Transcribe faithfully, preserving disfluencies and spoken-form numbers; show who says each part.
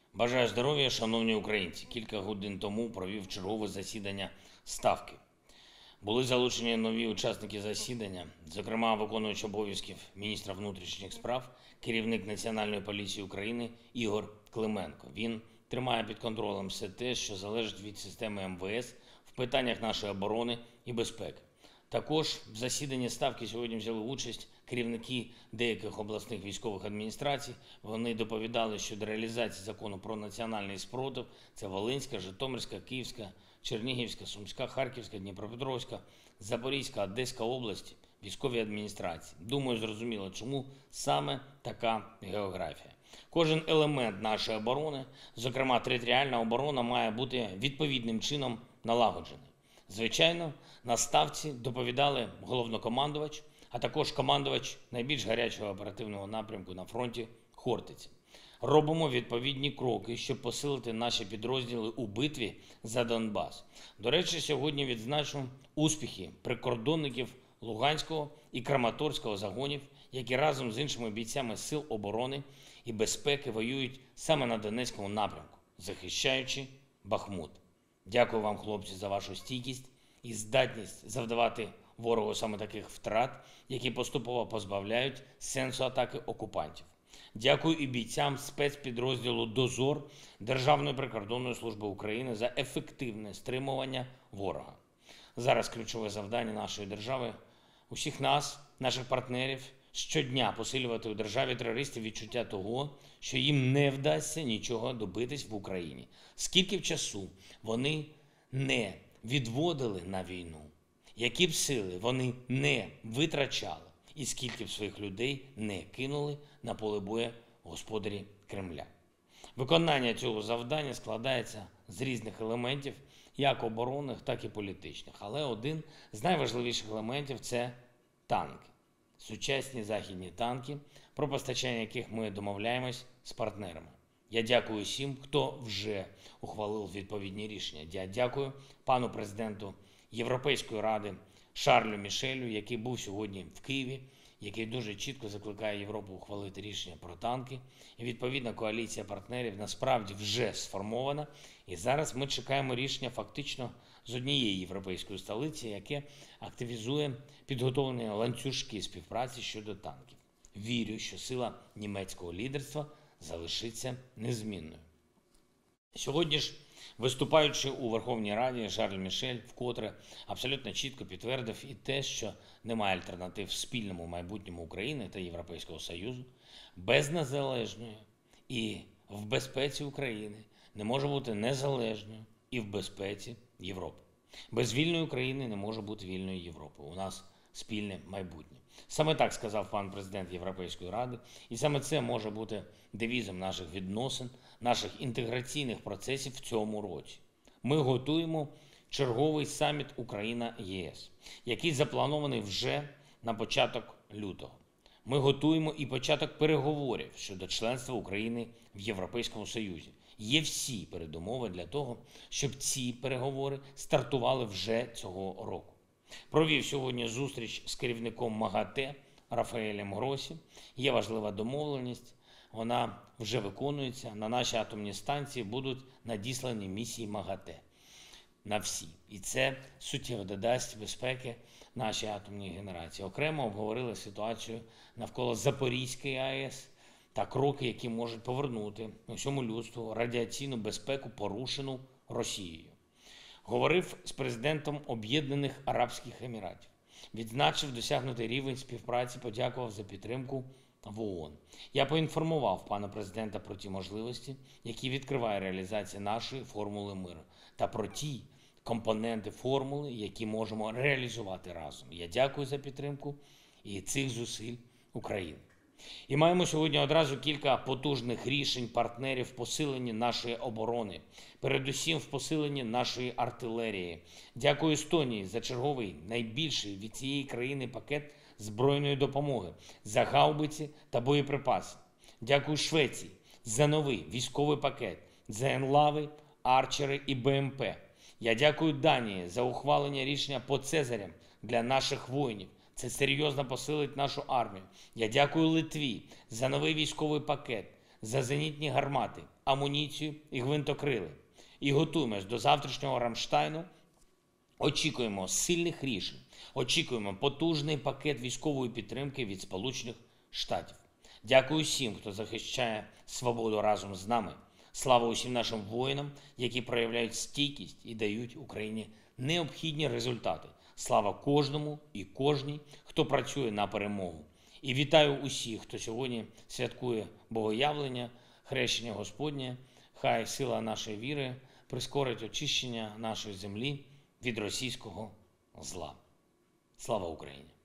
Speaker 1: Бажаю здоров'я, шановні українці. Кілька годин тому провів чергове засідання Ставки. Були залучені нові учасники засідання, зокрема виконувач обов'язків міністра внутрішніх справ, керівник Національної поліції України Ігор Клименко. Він тримає під контролем все те, що залежить від системи ем ве ес в питаннях нашої оборони і безпеки. Також в засіданні Ставки сьогодні взяли участь керівники деяких обласних військових адміністрацій. Вони доповідали щодо реалізації закону про національний спротив. Це Волинська, Житомирська, Київська, Чернігівська, Сумська, Харківська, Дніпропетровська, Запорізька, Одеська області, військові адміністрації. Думаю, зрозуміло, чому саме така географія. Кожен елемент нашої оборони, зокрема територіальна оборона, має бути відповідним чином налагоджений. Звичайно, на Ставці доповідали головнокомандувач, а також командувач найбільш гарячого оперативного напрямку на фронті Хортиця. Робимо відповідні кроки, щоб посилити наші підрозділи у битві за Донбас. До речі, сьогодні відзначу успіхи прикордонників Луганського і Краматорського загонів, які разом з іншими бійцями сил оборони і безпеки воюють саме на Донецькому напрямку, захищаючи Бахмут. Дякую вам, хлопці, за вашу стійкість і здатність завдавати ворогу саме таких втрат, які поступово позбавляють сенсу атаки окупантів. Дякую і бійцям спецпідрозділу «Дозор» Державної прикордонної служби України за ефективне стримування ворога. Зараз ключове завдання нашої держави – усіх нас, наших партнерів, щодня посилювати у державі терористів відчуття того, що їм не вдасться нічого добитись в Україні. Скільки б часу вони не відводили на війну, які б сили вони не витрачали, і скільки б своїх людей не кинули на поле бою господарі Кремля. Виконання цього завдання складається з різних елементів, як оборонних, так і політичних. Але один з найважливіших елементів – це танки. Сучасні західні танки, про постачання яких ми домовляємось з партнерами. Я дякую всім, хто вже ухвалив відповідні рішення. Я дякую пану президенту Європейської ради Шарлю Мішелю, який був сьогодні в Києві, який дуже чітко закликає Європу ухвалити рішення про танки. І відповідна коаліція партнерів насправді вже сформована. І зараз ми чекаємо рішення фактично з однієї європейської столиці, яке активізує підготовлені ланцюжки співпраці щодо танків. Вірю, що сила німецького лідерства залишиться незмінною. Сьогодні ж, виступаючи у Верховній Раді, Шарль Мішель вкотре абсолютно чітко підтвердив і те, що немає альтернатив спільному майбутньому України та Європейського Союзу. Без незалежної і в безпеці України не може бути незалежною і в безпеці Європи. Без вільної України не може бути вільної Європи. У нас спільне майбутнє. Саме так сказав пан президент Європейської ради, і саме це може бути девізом наших відносин, наших інтеграційних процесів в цьому році. Ми готуємо черговий саміт Україна-Є Ес, який запланований вже на початок лютого. Ми готуємо і початок переговорів щодо членства України в Європейському Союзі. Є всі передумови для того, щоб ці переговори стартували вже цього року. Провів сьогодні зустріч з керівником МАГАТЕ Рафаелем Гросі. Є важлива домовленість, вона вже виконується. На наші атомні станції будуть надіслані місії МАГАТЕ. На всі. І це суттєво додасть безпеки нашій атомній генерації. Окремо обговорили ситуацію навколо Запорізької А Е С та кроки, які можуть повернути усьому людству радіаційну безпеку, порушену Росією. Говорив з президентом Об'єднаних Арабських Еміратів. Відзначив досягнутий рівень співпраці, подякував за підтримку в О О Н. Я поінформував пана президента про ті можливості, які відкриває реалізація нашої формули миру, та про ті компоненти формули, які можемо реалізувати разом. Я дякую за підтримку і цих зусиль України. І маємо сьогодні одразу кілька потужних рішень партнерів в посиленні нашої оборони, передусім в посиленні нашої артилерії. Дякую Естонії за черговий, найбільший від цієї країни пакет збройної допомоги, за гаубиці та боєприпаси. Дякую Швеції за новий військовий пакет, за енлави, арчери і Б М П. Я дякую Данії за ухвалення рішення по Цезарям для наших воїнів. Це серйозно посилить нашу армію. Я дякую Литві за новий військовий пакет за зенітні гармати, амуніцію і гвинтокрили. І готуємось до завтрашнього Рамштайну. Очікуємо сильних рішень, очікуємо потужний пакет військової підтримки від Сполучених Штатів. Дякую всім, хто захищає свободу разом з нами. Слава усім нашим воїнам, які проявляють стійкість і дають Україні необхідні результати. Слава кожному і кожній, хто працює на перемогу. І вітаю усіх, хто сьогодні святкує Богоявлення, хрещення Господнє. Хай сила нашої віри прискорить очищення нашої землі від російського зла. Слава Україні!